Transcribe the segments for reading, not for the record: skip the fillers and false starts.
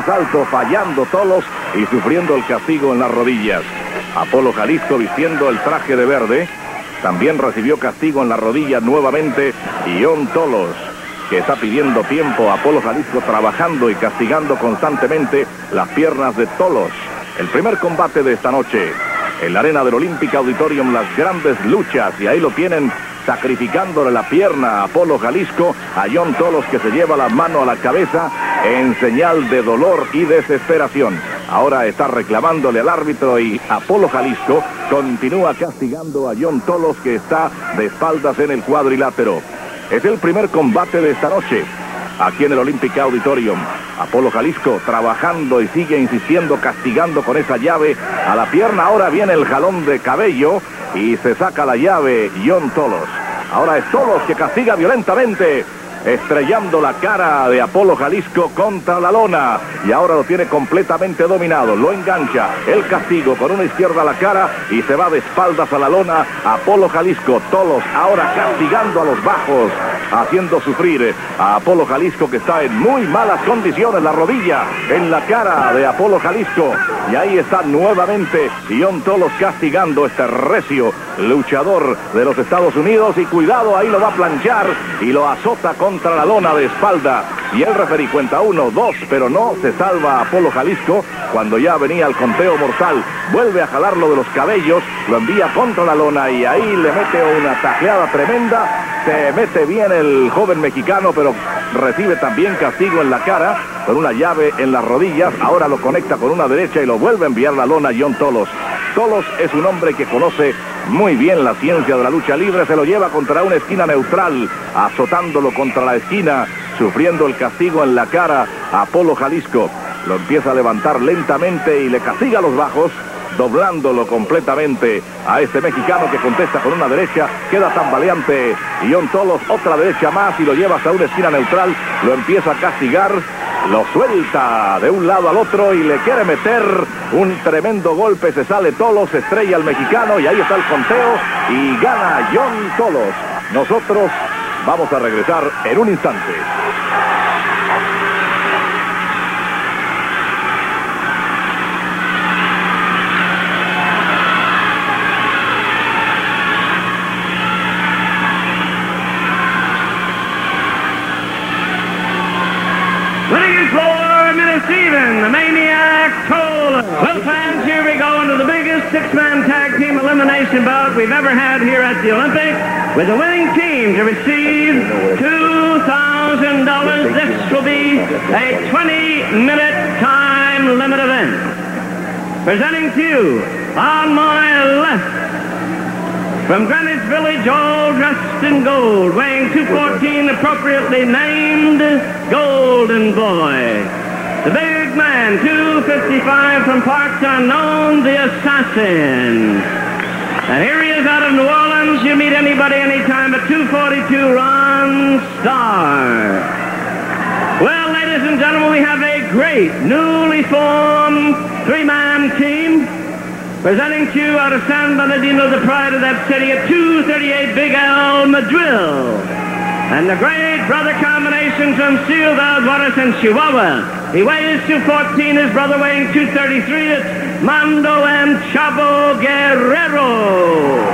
Salto fallando Tolos y sufriendo el castigo en las rodillas. Apolo Jalisco vistiendo el traje de verde. También recibió castigo en las rodillas nuevamente Ion Tolos, que está pidiendo tiempo a Apolo Jalisco, trabajando y castigando constantemente las piernas de Tolos. El primer combate de esta noche en la arena del Olympic Auditorium, las grandes luchas, y ahí lo tienen, sacrificándole la pierna a Apolo Jalisco, a Ion Tolos, que se lleva la mano a la cabeza en señal de dolor y desesperación. Ahora está reclamándole al árbitro y Apolo Jalisco continúa castigando a Ion Tolos, que está de espaldas en el cuadrilátero. Es el primer combate de esta noche aquí en el Olympic Auditorium. Apolo Jalisco trabajando y sigue insistiendo, castigando con esa llave a la pierna. Ahora viene el jalón de cabello y se saca la llave Ion Tolos. Ahora es Tolos que castiga violentamente, estrellando la cara de Apolo Jalisco contra la lona, y ahora lo tiene completamente dominado. Lo engancha, el castigo con una izquierda a la cara y se va de espaldas a la lona Apolo Jalisco. Tolos ahora castigando a los bajos, haciendo sufrir a Apolo Jalisco, que está en muy malas condiciones. La rodilla en la cara de Apolo Jalisco, y ahí está nuevamente Ion Tolos castigando este recio luchador de los Estados Unidos, y cuidado, ahí lo va a planchar y lo azota contra la lona de espalda, y el referí cuenta 1, 2, pero no se salva Apolo Jalisco cuando ya venía el conteo mortal. Vuelve a jalarlo de los cabellos, lo envía contra la lona y ahí le mete una tajeada tremenda. Se mete bien el joven mexicano, pero recibe también castigo en la cara con una llave en las rodillas. Ahora lo conecta con una derecha y lo vuelve a enviar la lona Ion Tolos. Tolos es un hombre que conoce muy bien la ciencia de la lucha libre. Se lo lleva contra una esquina neutral, azotándolo contra la esquina, sufriendo el castigo en la cara a Apolo Jalisco. Lo empieza a levantar lentamente y le castiga a los bajos, doblándolo completamente a este mexicano, que contesta con una derecha. Queda tambaleante Ion Tolos, otra derecha más y lo lleva hasta una esquina neutral. Lo empieza a castigar, lo suelta de un lado al otro y le quiere meter un tremendo golpe. Se sale Tolos, se estrella al mexicano y ahí está el conteo y gana Ion Tolos. Nosotros vamos a regresar en un instante. Steven, the Maniac Tolos. Well, fans, here we go into the biggest six-man tag team elimination bout we've ever had here at the Olympic, with the winning team to receive $2,000. This will be a 20-minute time limit event. Presenting to you, on my left, from Greenwich Village, all dressed in gold, weighing 214, appropriately named Golden Boy. The big man, 255, from parts unknown, the Assassin. And here he is out of New Orleans. You meet anybody anytime at 242, Ron Starr. Well, ladies and gentlemen, we have a great, newly formed three-man team. Presenting to you out of San Bernardino, the pride of that city, at 238, Big Al Madril. And the great brother combination from Ciudad Juarez and Chihuahua. He weighs 214, his brother weighing 233. It's Mando and Chavo Guerrero.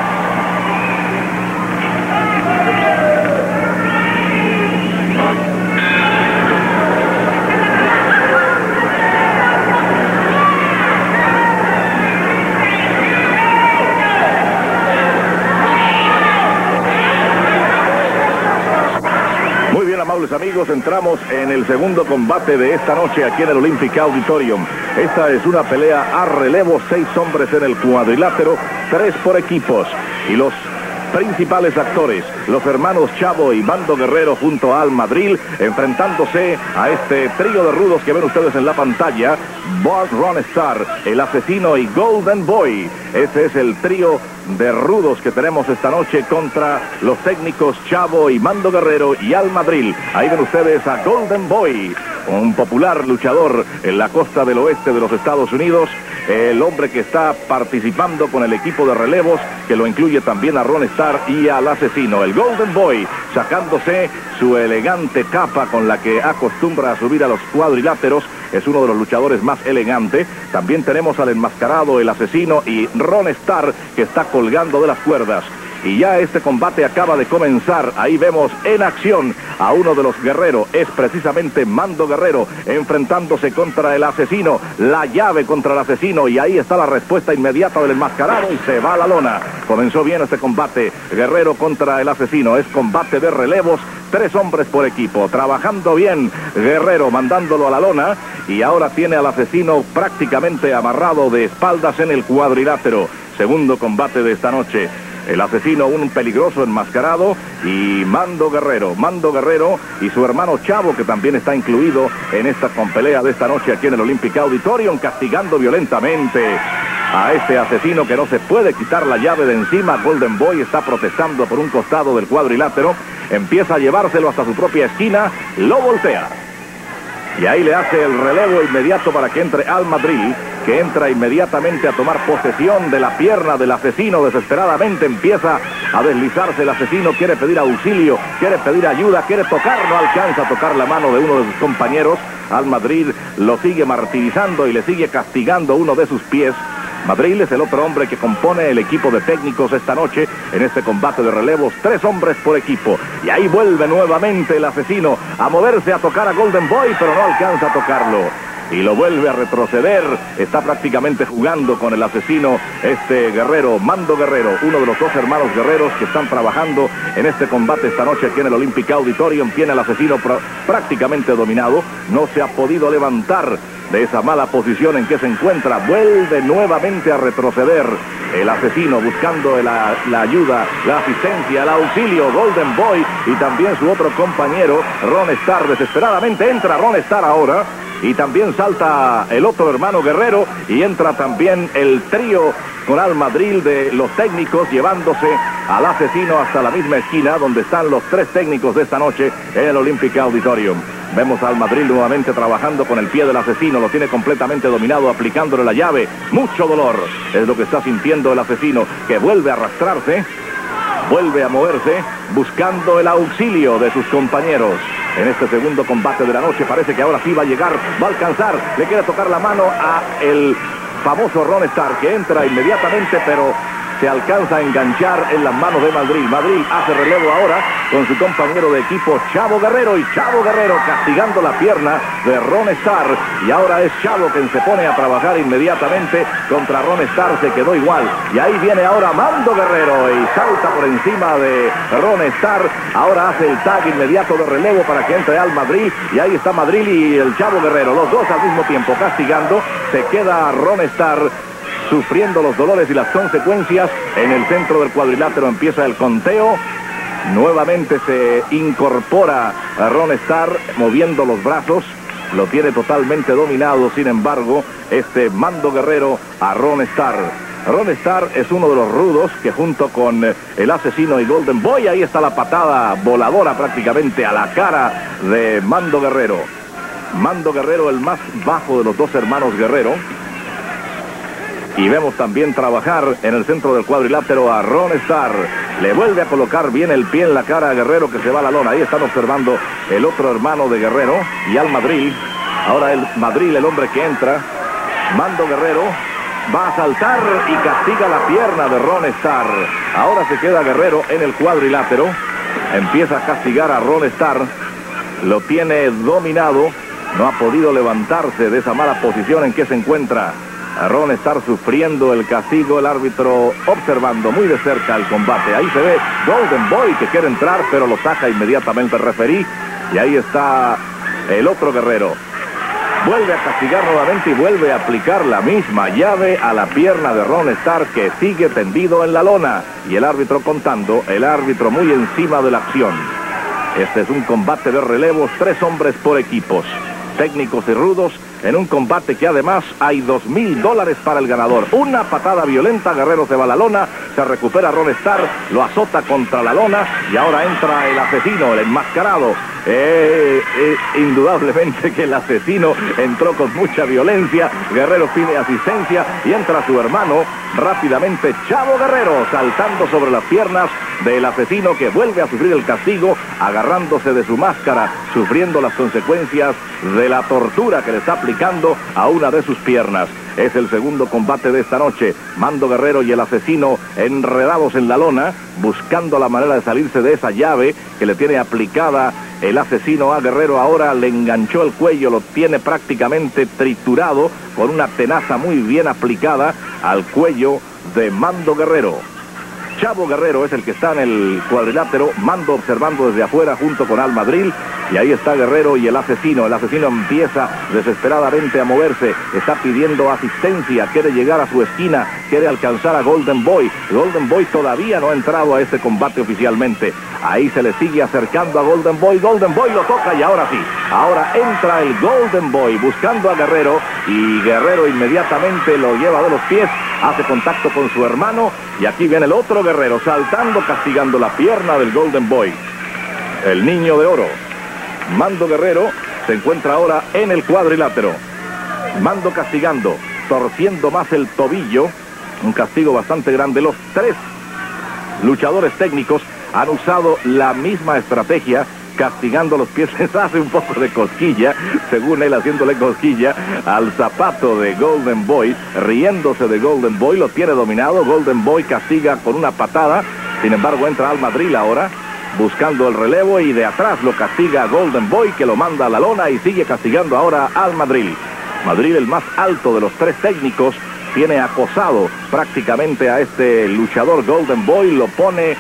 Amables amigos, entramos en el segundo combate de esta noche aquí en el Olympic Auditorium. Esta es una pelea a relevo, 6 hombres en el cuadrilátero, 3 por equipos. Y los principales actores, los hermanos Chavo y Mando Guerrero junto a Al Madril, enfrentándose a este trío de rudos que ven ustedes en la pantalla. Bart Ron Starr, el asesino, y Golden Boy. Ese es el trío de rudos que tenemos esta noche contra los técnicos Chavo y Mando Guerrero y Al Madril. Ahí ven ustedes a Golden Boy un popular luchador en la costa del oeste de los Estados Unidos, el hombre que está participando con el equipo de relevos, que lo incluye también a Ron Starr y al Asesino, el Golden Boy, sacándose su elegante capa con la que acostumbra a subir a los cuadriláteros. Es uno de los luchadores más elegantes. También tenemos al enmascarado, el Asesino, y Ron Starr, que está colgando de las cuerdas. Y ya este combate acaba de comenzar. Ahí vemos en acción a uno de los guerreros. Es precisamente Mando Guerrero enfrentándose contra el Asesino. La llave contra el Asesino. Y ahí está la respuesta inmediata del enmascarado y se va a la lona. Comenzó bien este combate. Guerrero contra el Asesino. Es combate de relevos. 3 hombres por equipo. Trabajando bien Guerrero, mandándolo a la lona. Y ahora tiene al Asesino prácticamente amarrado de espaldas en el cuadrilátero. Segundo combate de esta noche. El Asesino, un peligroso enmascarado, y Mando Guerrero y su hermano Chavo, que también está incluido en esta pelea de esta noche aquí en el Olympic Auditorium, castigando violentamente a este Asesino que no se puede quitar la llave de encima. Golden Boy está protestando por un costado del cuadrilátero, empieza a llevárselo hasta su propia esquina, lo voltea. Y ahí le hace el relevo inmediato para que entre Al Madril, que entra inmediatamente a tomar posesión de la pierna del Asesino. Desesperadamente empieza a deslizarse el Asesino, quiere pedir auxilio, quiere pedir ayuda, quiere tocar, no alcanza a tocar la mano de uno de sus compañeros. Al Madril lo sigue martirizando y le sigue castigando uno de sus pies. Madril es el otro hombre que compone el equipo de técnicos esta noche en este combate de relevos, 3 hombres por equipo. Y ahí vuelve nuevamente el Asesino a moverse, a tocar a Golden Boy, pero no alcanza a tocarlo. Y lo vuelve a retroceder. Está prácticamente jugando con el Asesino este Guerrero, Mando Guerrero, uno de los 2 hermanos guerreros que están trabajando en este combate esta noche aquí en el Olympic Auditorium. Tiene al Asesino prácticamente dominado, no se ha podido levantar de esa mala posición en que se encuentra. Vuelve nuevamente a retroceder el Asesino, buscando la ayuda, la asistencia, el auxilio. Golden Boy y también su otro compañero Ron Starr. Desesperadamente entra Ron Starr ahora, y también salta el otro hermano Guerrero, y entra también el trío con Al Madril de los técnicos, llevándose al Asesino hasta la misma esquina donde están los 3 técnicos de esta noche en el Olympic Auditorium. Vemos a Al Madril nuevamente trabajando con el pie del Asesino, lo tiene completamente dominado, aplicándole la llave. Mucho dolor es lo que está sintiendo el Asesino, que vuelve a arrastrarse, vuelve a moverse, buscando el auxilio de sus compañeros. En este segundo combate de la noche parece que ahora sí va a llegar, va a alcanzar, le quiere tocar la mano a el famoso Ron Starr, que entra inmediatamente, pero se alcanza a enganchar en las manos de Madril. Madril hace relevo ahora con su compañero de equipo Chavo Guerrero, y Chavo Guerrero castigando la pierna de Ron Starr. Y ahora es Chavo quien se pone a trabajar inmediatamente contra Ron Starr, se quedó igual. Y ahí viene ahora Mando Guerrero y salta por encima de Ron Starr. Ahora hace el tag inmediato de relevo para que entre Al Madril. Y ahí está Madril y el Chavo Guerrero, los 2 al mismo tiempo castigando. Se queda Ron Starr sufriendo los dolores y las consecuencias. En el centro del cuadrilátero empieza el conteo. Nuevamente se incorpora a Ron Starr moviendo los brazos. Lo tiene totalmente dominado, sin embargo, este Mando Guerrero a Ron Starr. Ron Starr es uno de los rudos que junto con el Asesino y Golden Boy, ahí está la patada voladora prácticamente a la cara de Mando Guerrero. Mando Guerrero, el más bajo de los 2 hermanos Guerrero. Y vemos también trabajar en el centro del cuadrilátero a Ron Starr. Le vuelve a colocar bien el pie en la cara a Guerrero, que se va a la lona. Ahí están observando el otro hermano de Guerrero y Al Madril. Ahora el Madril, el hombre que entra. Mando Guerrero va a saltar y castiga la pierna de Ron Starr. Ahora se queda Guerrero en el cuadrilátero. Empieza a castigar a Ron Starr. Lo tiene dominado. No ha podido levantarse de esa mala posición en que se encuentra. A Ron Starr sufriendo el castigo, el árbitro observando muy de cerca el combate. Ahí se ve Golden Boy que quiere entrar, pero lo saca inmediatamente el referí. Y ahí está el otro Guerrero. Vuelve a castigar nuevamente y vuelve a aplicar la misma llave a la pierna de Ron Starr, que sigue tendido en la lona. Y el árbitro contando, el árbitro muy encima de la acción. Este es un combate de relevos, 3 hombres por equipos. Técnicos y rudos en un combate que además hay $2,000 para el ganador. Una patada violenta, Guerrero se va a la lona, se recupera Ron Starr, lo azota contra la lona y ahora entra el asesino, el enmascarado. Indudablemente que el asesino entró con mucha violencia. Guerrero pide asistencia y entra su hermano rápidamente, Chavo Guerrero, saltando sobre las piernas del asesino, que vuelve a sufrir el castigo, agarrándose de su máscara, sufriendo las consecuencias de la tortura que le está aplicando a una de sus piernas. Es el segundo combate de esta noche. Mando Guerrero y el asesino enredados en la lona, buscando la manera de salirse de esa llave que le tiene aplicada el asesino a Guerrero. Ahora le enganchó el cuello, lo tiene prácticamente triturado con una tenaza muy bien aplicada al cuello de Mando Guerrero. Chavo Guerrero es el que está en el cuadrilátero, Mando observando desde afuera junto con Al Madril, y ahí está Guerrero y el asesino. El asesino empieza desesperadamente a moverse, está pidiendo asistencia, quiere llegar a su esquina, quiere alcanzar a Golden Boy. Golden Boy todavía no ha entrado a este combate oficialmente. Ahí se le sigue acercando a Golden Boy. Golden Boy lo toca y ahora sí, ahora entra el Golden Boy buscando a Guerrero, y Guerrero inmediatamente lo lleva de los pies, hace contacto con su hermano, y aquí viene el otro Guerrero saltando, castigando la pierna del Golden Boy, el niño de oro. Mando Guerrero se encuentra ahora en el cuadrilátero. Mando castigando, torciendo más el tobillo, un castigo bastante grande. Los tres luchadores técnicos han usado la misma estrategia, castigando los pies. Les hace un poco de cosquilla, según él, haciéndole cosquilla al zapato de Golden Boy, riéndose de Golden Boy. Lo tiene dominado. Golden Boy castiga con una patada. Sin embargo, entra Al Madril ahora, buscando el relevo, y de atrás lo castiga a Golden Boy, que lo manda a la lona, y sigue castigando ahora Al Madril. Madril, el más alto de los tres técnicos, tiene acosado prácticamente a este luchador Golden Boy, lo pone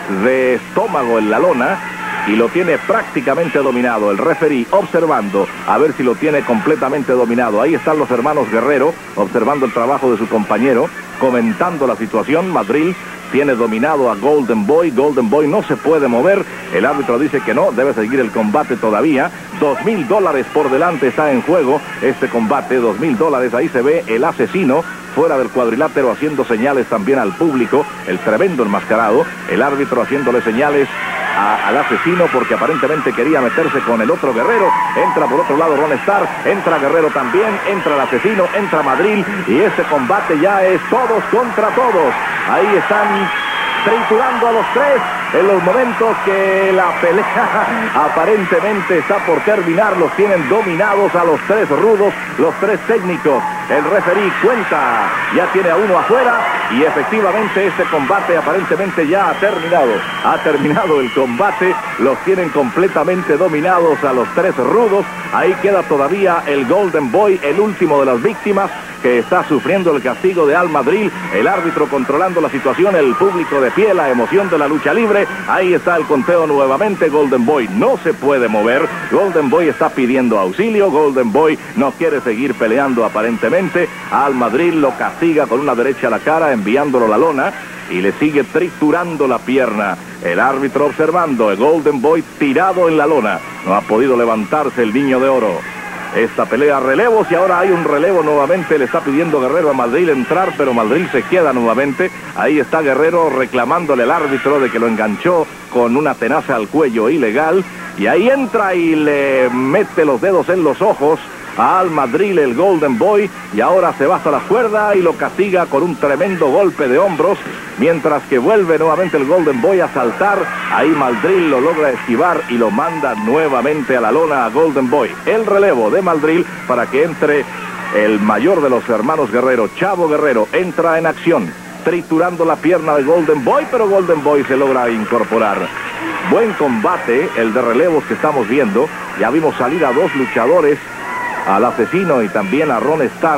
de estómago en la lona y lo tiene prácticamente dominado. El referee observando a ver si lo tiene completamente dominado. Ahí están los hermanos Guerrero observando el trabajo de su compañero, comentando la situación. Madril tiene dominado a Golden Boy. Golden Boy no se puede mover. El árbitro dice que no, debe seguir el combate todavía. $2,000 por delante está en juego este combate, $2,000. Ahí se ve el asesino fuera del cuadrilátero haciendo señales también al público, el tremendo enmascarado. El árbitro haciéndole señales al asesino porque aparentemente quería meterse con el otro Guerrero. Entra por otro lado Ron Starr, entra Guerrero también, entra el asesino, entra Madril, y este combate ya es todos contra todos. Ahí están triturando a los tres en los momentos que la pelea aparentemente está por terminar. Los tienen dominados a los tres rudos, los tres técnicos. El referee cuenta, ya tiene a uno afuera, y efectivamente este combate aparentemente ya ha terminado. Ha terminado el combate, los tienen completamente dominados a los tres rudos. Ahí queda todavía el Golden Boy, el último de las víctimas, que está sufriendo el castigo de Al Madril. El árbitro controlando la situación, el público de pie, la emoción de la lucha libre. Ahí está el conteo nuevamente. Golden Boy no se puede mover. Golden Boy está pidiendo auxilio. Golden Boy no quiere seguir peleando aparentemente. Al Madril lo castiga con una derecha a la cara, enviándolo a la lona, y le sigue triturando la pierna. El árbitro observando, el Golden Boy tirado en la lona. No ha podido levantarse el niño de oro. Esta pelea relevos, y ahora hay un relevo nuevamente. Le está pidiendo Guerrero a Madril entrar, pero Madril se queda nuevamente. Ahí está Guerrero reclamándole al árbitro de que lo enganchó con una tenaza al cuello ilegal, y ahí entra y le mete los dedos en los ojos a Al Madril, el Golden Boy, y ahora se va hasta la cuerda y lo castiga con un tremendo golpe de hombros, mientras que vuelve nuevamente el Golden Boy a saltar. Ahí Madril lo logra esquivar y lo manda nuevamente a la lona a Golden Boy. El relevo de Madril para que entre el mayor de los hermanos Guerrero, Chavo Guerrero, entra en acción, triturando la pierna de Golden Boy, pero Golden Boy se logra incorporar. Buen combate el de relevos que estamos viendo. Ya vimos salir a dos luchadores, al asesino y también a Ron Starr,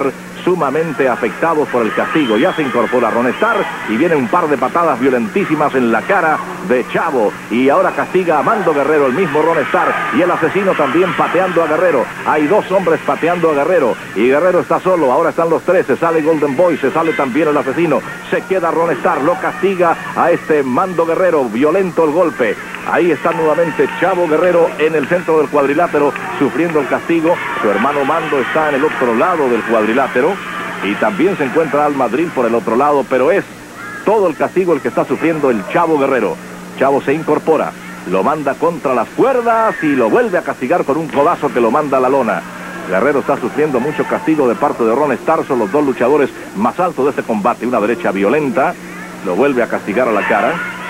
sumamente afectados por el castigo. Ya se incorpora Ron Starr y viene un par de patadas violentísimas en la cara de Chavo. Y ahora castiga a Mando Guerrero, el mismo Ron Starr. Y el asesino también pateando a Guerrero. Hay dos hombres pateando a Guerrero. Y Guerrero está solo. Ahora están los tres. Se sale Golden Boy. Se sale también el asesino. Se queda Ron Starr. Lo castiga a este Mando Guerrero. Violento el golpe. Ahí está nuevamente Chavo Guerrero en el centro del cuadrilátero sufriendo el castigo. Su hermano Mando está en el otro lado del cuadrilátero. Y también se encuentra Al Madrid por el otro lado. Pero es todo el castigo el que está sufriendo el Chavo Guerrero. Chavo se incorpora. Lo manda contra las cuerdas y lo vuelve a castigar con un codazo que lo manda a la lona. Guerrero está sufriendo mucho castigo de parte de Ron Starr. Son los dos luchadores más altos de este combate. Una derecha violenta. Lo vuelve a castigar a la cara.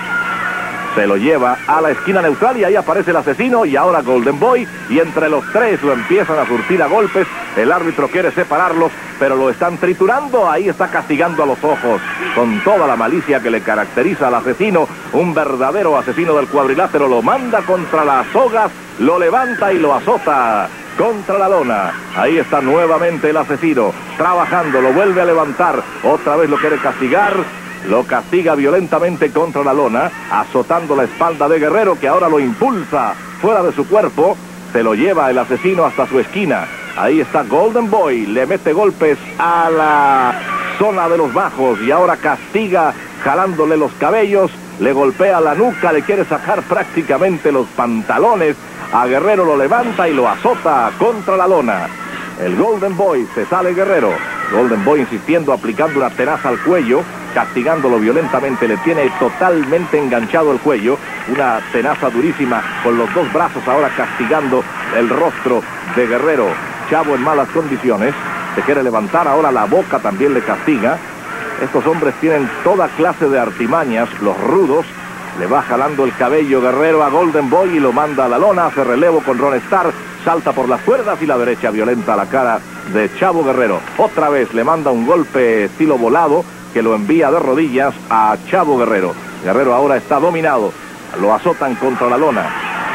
Se lo lleva a la esquina neutral y ahí aparece el asesino y ahora Golden Boy. Y entre los tres lo empiezan a surtir a golpes. El árbitro quiere separarlos, pero lo están triturando. Ahí está castigando a los ojos con toda la malicia que le caracteriza al asesino. Un verdadero asesino del cuadrilátero. Lo manda contra las sogas, lo levanta y lo azota contra la lona. Ahí está nuevamente el asesino trabajando, lo vuelve a levantar. Otra vez lo quiere castigar. Lo castiga violentamente contra la lona, azotando la espalda de Guerrero, que ahora lo impulsa fuera de su cuerpo. Se lo lleva el asesino hasta su esquina. Ahí está Golden Boy, le mete golpes a la zona de los bajos y ahora castiga jalándole los cabellos, le golpea la nuca, le quiere sacar prácticamente los pantalones. A Guerrero lo levanta y lo azota contra la lona. El Golden Boy, se sale Guerrero. Golden Boy insistiendo, aplicando una tenaza al cuello, castigándolo violentamente, le tiene totalmente enganchado el cuello, una tenaza durísima con los dos brazos, ahora castigando el rostro de Guerrero. Chavo en malas condiciones, se quiere levantar, ahora la boca también le castiga. Estos hombres tienen toda clase de artimañas, los rudos. Le va jalando el cabello Guerrero a Golden Boy y lo manda a la lona, hace relevo con Ron Starr, salta por las cuerdas y la derecha violenta a la cara de Chavo Guerrero. Otra vez le manda un golpe estilo volado que lo envía de rodillas a Chavo Guerrero. Guerrero ahora está dominado, lo azotan contra la lona.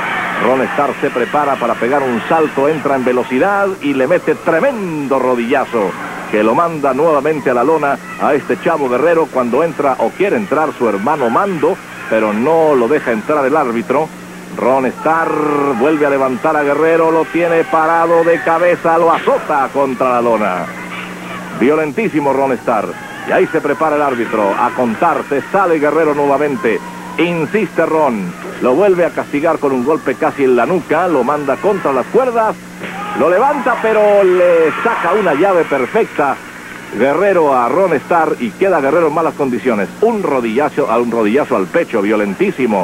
Ron Starr se prepara para pegar un salto, entra en velocidad y le mete tremendo rodillazo que lo manda nuevamente a la lona a este Chavo Guerrero cuando entra o quiere entrar su hermano Mando, pero no lo deja entrar el árbitro. Ron Starr vuelve a levantar a Guerrero, lo tiene parado de cabeza, lo azota contra la lona. Violentísimo Ron Starr. Y ahí se prepara el árbitro a contar, se sale Guerrero nuevamente. Insiste Ron, lo vuelve a castigar con un golpe casi en la nuca, lo manda contra las cuerdas, lo levanta pero le saca una llave perfecta Guerrero a Ron Starr y queda Guerrero en malas condiciones. Un rodillazo al pecho, violentísimo.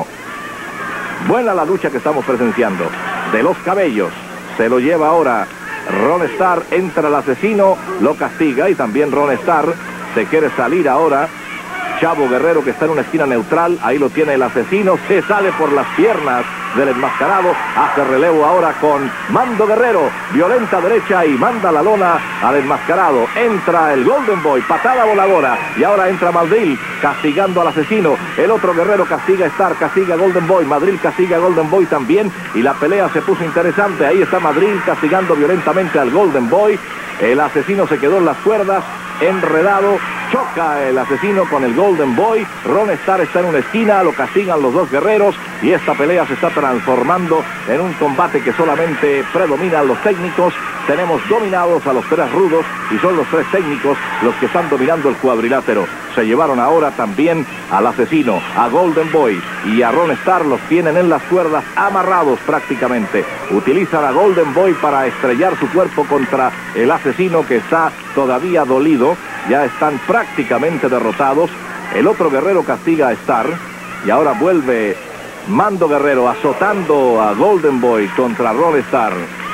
Buena la lucha que estamos presenciando. De los cabellos, se lo lleva ahora Ron Starr, entra el asesino, lo castiga y también Ron Starr se quiere salir ahora. Chavo Guerrero, que está en una esquina neutral, ahí lo tiene el asesino, se sale por las piernas del enmascarado, hace relevo ahora con Mando Guerrero, violenta derecha y manda la lona al enmascarado. Entra el Golden Boy, patada voladora, y ahora entra Madrid castigando al asesino. El otro Guerrero castiga a Starr, castiga a Golden Boy, Madrid castiga a Golden Boy también, y la pelea se puso interesante. Ahí está Madrid castigando violentamente al Golden Boy. El asesino se quedó en las cuerdas, enredado, choca el asesino con el Golden Boy. Ron Starr está en una esquina, lo castigan los dos guerreros y esta pelea se está transformando en un combate que solamente predominan los técnicos. Tenemos dominados a los tres rudos y son los tres técnicos los que están dominando el cuadrilátero. Se llevaron ahora también al asesino, a Golden Boy y a Ron Starr, los tienen en las cuerdas amarrados prácticamente. Utilizan a Golden Boy para estrellar su cuerpo contra el asesino que está todavía dolido. Ya están prácticamente derrotados. El otro guerrero castiga a Starr y ahora vuelve Mando Guerrero azotando a Golden Boy contra Ron Starr.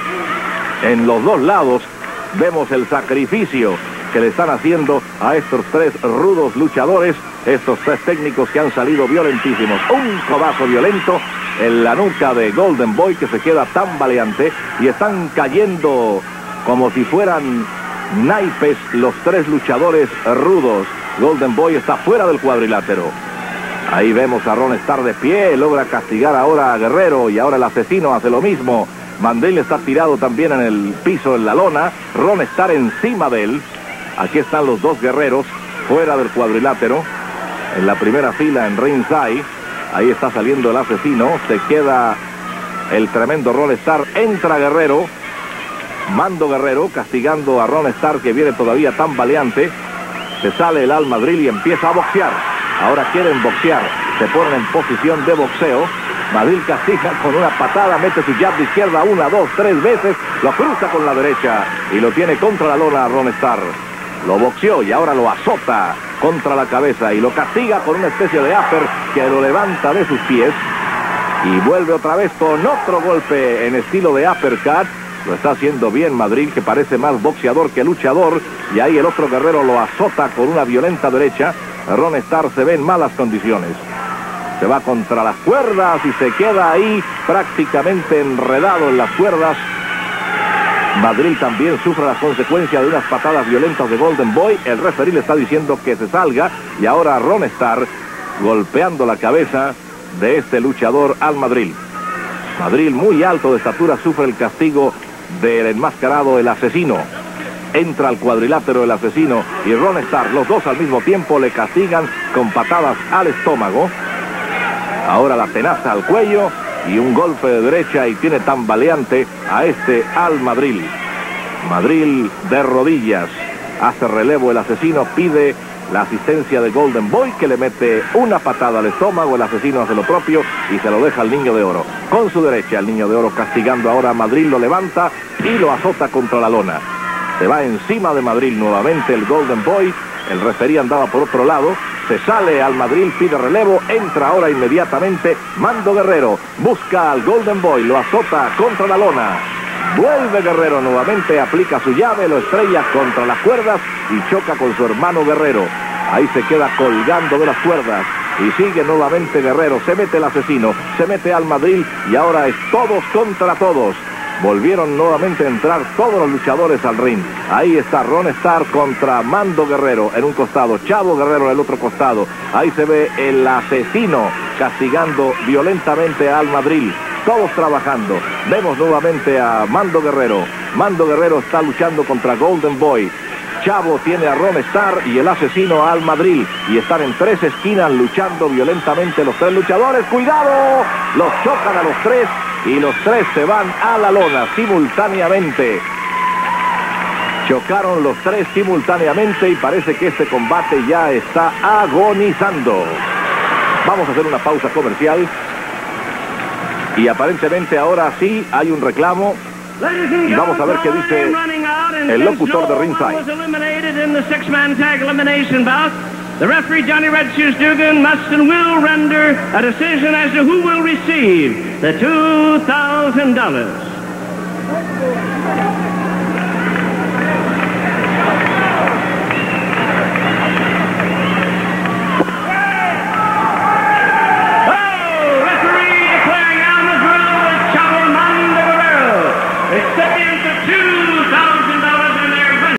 En los dos lados vemos el sacrificio que le están haciendo a estos tres rudos luchadores, estos tres técnicos que han salido violentísimos. Un codazo violento en la nuca de Golden Boy que se queda tambaleante y están cayendo como si fueran naipes los tres luchadores rudos. Golden Boy está fuera del cuadrilátero. Ahí vemos a Ron Starr de pie, logra castigar ahora a Guerrero y ahora el asesino hace lo mismo. Mandel está tirado también en el piso, en la lona. Ron Starr encima de él. Aquí están los dos guerreros fuera del cuadrilátero. En la primera fila en ringside. Ahí está saliendo el asesino. Se queda el tremendo Ron Starr. Entra Guerrero. Mando Guerrero castigando a Ron Starr, que viene todavía tambaleante. Se sale el Al Madril y empieza a boxear. Ahora quieren boxear. Se ponen en posición de boxeo. Madril castiga con una patada. Mete su jab de izquierda 1, 2, 3 veces. Lo cruza con la derecha. Y lo tiene contra la lona a Ron Starr. Lo boxeó y ahora lo azota contra la cabeza. Y lo castiga con una especie de upper que lo levanta de sus pies. Y vuelve otra vez con otro golpe en estilo de uppercut. Lo está haciendo bien Madril, que parece más boxeador que luchador. Y ahí el otro guerrero lo azota con una violenta derecha. Ron Starr se ve en malas condiciones. Se va contra las cuerdas y se queda ahí prácticamente enredado en las cuerdas. Madril también sufre las consecuencias de unas patadas violentas de Golden Boy. El referí le está diciendo que se salga. Y ahora Ron Starr golpeando la cabeza de este luchador Al Madril. Madril, muy alto de estatura, sufre el castigo del enmascarado El Asesino. Entra al cuadrilátero El Asesino y Ron Starr, los dos al mismo tiempo, le castigan con patadas al estómago. Ahora la tenaza al cuello y un golpe de derecha, y tiene tambaleante a este Al Madril. Madril de rodillas. Hace relevo El Asesino, pide la asistencia de Golden Boy, que le mete una patada al estómago. El Asesino hace lo propio y se lo deja al Niño de Oro. Con su derecha, el Niño de Oro castigando ahora a Madril, lo levanta y lo azota contra la lona. Se va encima de Madril nuevamente el Golden Boy. El referí andaba por otro lado. Se sale Al Madril, pide relevo. Entra ahora inmediatamente Mando Guerrero. Busca al Golden Boy, lo azota contra la lona. Vuelve Guerrero nuevamente, aplica su llave, lo estrella contra las cuerdas y choca con su hermano Guerrero. Ahí se queda colgando de las cuerdas. Y sigue nuevamente Guerrero. Se mete el Asesino, se mete Al Madril y ahora es todos contra todos. Volvieron nuevamente a entrar todos los luchadores al ring. Ahí está Ron Starr contra Mando Guerrero en un costado, Chavo Guerrero en el otro costado. Ahí se ve el Asesino castigando violentamente a Al Madril. Todos trabajando. Vemos nuevamente a Mando Guerrero. Mando Guerrero está luchando contra Golden Boy. Chavo tiene a Ron Starr y el Asesino a Al Madril. Y están en tres esquinas luchando violentamente los tres luchadores. ¡Cuidado! Los chocan a los tres y los tres se van a la lona simultáneamente. Chocaron los tres simultáneamente y parece que este combate ya está agonizando. Vamos a hacer una pausa comercial. Y aparentemente ahora sí hay un reclamo. Y vamos a ver qué dice el locutor de ringside. The referee, Johnny Red Shoes Dugan, must and will render a decision as to who will receive the $2,000.